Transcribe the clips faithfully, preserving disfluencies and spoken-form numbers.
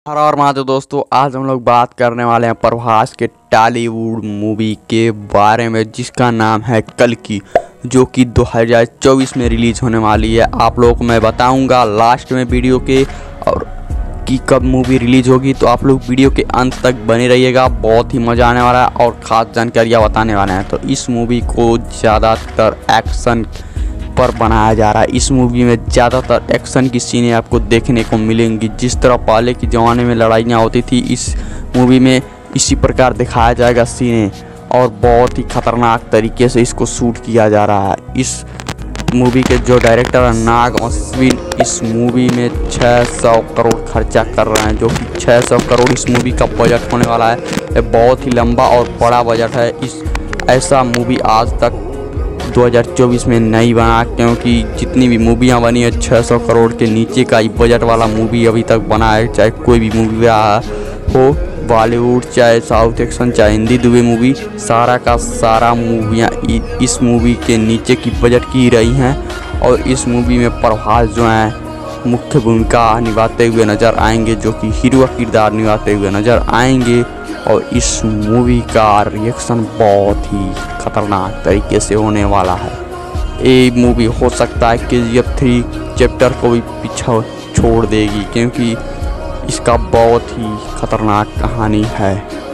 हर और महादेव दोस्तों, आज हम लोग बात करने वाले हैं प्रभास के टॉलीवुड मूवी के बारे में जिसका नाम है कल्कि, जो कि दो हज़ार चौबीस में रिलीज़ होने वाली है। आप लोगों को मैं बताऊंगा लास्ट में वीडियो के और कि कब मूवी रिलीज़ होगी, तो आप लोग वीडियो के अंत तक बने रहिएगा। बहुत ही मज़ा आने वाला है और ख़ास जानकारियाँ बताने वाले हैं। तो इस मूवी को ज़्यादातर एक्शन पर बनाया जा रहा है। इस मूवी में ज़्यादातर एक्शन की सीनें आपको देखने को मिलेंगी। जिस तरह पहले के ज़माने में लड़ाइयाँ होती थी, इस मूवी में इसी प्रकार दिखाया जाएगा सीनें, और बहुत ही ख़तरनाक तरीके से इसको शूट किया जा रहा है। इस मूवी के जो डायरेक्टर है नाग अश्विन, इस मूवी में छह सौ करोड़ खर्चा कर रहे हैं, जो कि छह सौ करोड़ इस मूवी का बजट होने वाला है। ये बहुत ही लंबा और बड़ा बजट है। इस ऐसा मूवी आज तक दो हज़ार चौबीस में नहीं बना, क्योंकि जितनी भी मूवियाँ बनी है छह सौ करोड़ के नीचे का ही बजट वाला मूवी अभी तक बना है। चाहे कोई भी मूवी हो, बॉलीवुड चाहे साउथ एक्शन चाहे हिंदी दुबई मूवी, सारा का सारा मूवियाँ इस मूवी के नीचे की बजट की रही हैं। और इस मूवी में प्रभास जो हैं मुख्य भूमिका निभाते हुए नज़र आएंगे, जो कि हीरो का किरदार निभाते हुए नज़र आएंगे। और इस मूवी का रिएक्शन बहुत ही खतरनाक तरीके से होने वाला है। ये मूवी हो सकता है के जी एफ थ्री चैप्टर को भी पीछे छोड़ देगी, क्योंकि इसका बहुत ही खतरनाक कहानी है।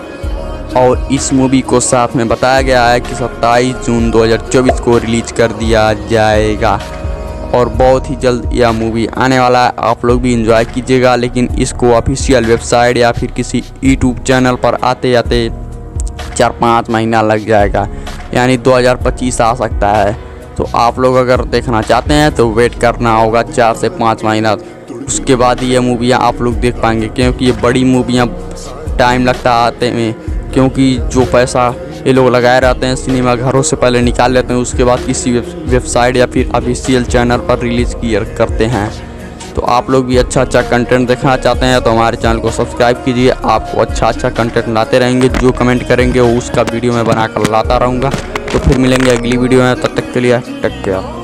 और इस मूवी को साथ में बताया गया है कि सत्ताईस जून दो हज़ार चौबीस को रिलीज कर दिया जाएगा, और बहुत ही जल्द यह मूवी आने वाला है। आप लोग भी एंजॉय कीजिएगा, लेकिन इसको ऑफिशियल वेबसाइट या फिर किसी यूट्यूब चैनल पर आते आते चार पाँच महीना लग जाएगा, यानी दो हज़ार पच्चीस आ सकता है। तो आप लोग अगर देखना चाहते हैं तो वेट करना होगा चार से पाँच महीना, उसके बाद ये मूवियाँ आप लोग देख पाएंगे। क्योंकि ये बड़ी मूवियाँ टाइम लगता है आते में, क्योंकि जो पैसा ये लोग लगाए रहते हैं सिनेमा घरों से पहले निकाल लेते हैं, उसके बाद किसी वेबसाइट या फिर ऑफिशियल चैनल पर रिलीज़ किया करते हैं। तो आप लोग भी अच्छा अच्छा कंटेंट देखना चाहते हैं तो हमारे चैनल को सब्सक्राइब कीजिए। आपको अच्छा अच्छा कंटेंट लाते रहेंगे, जो कमेंट करेंगे वो उसका वीडियो मैं बनाकर लाता रहूँगा। तो फिर मिलेंगे अगली वीडियो में, तब तक के लिए टेक केयर।